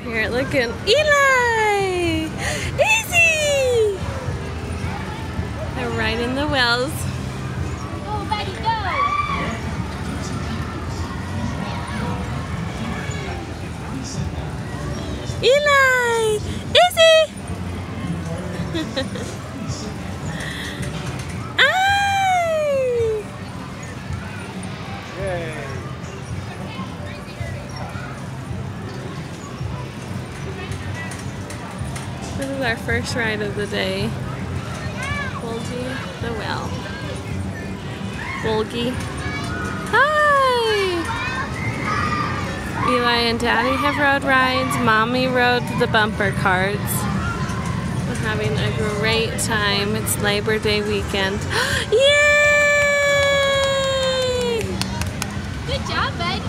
Here at Lagoon. Eli! Easy! They're riding the wheels. Go, buddy, go! Eli! Easy! Ay! Yay! This is our first ride of the day. Wolgie the whale. Wolgie. Hi! Eli and Daddy have rode rides. Mommy rode the bumper carts. We're having a great time. It's Labor Day weekend. Yay! Good job, bud.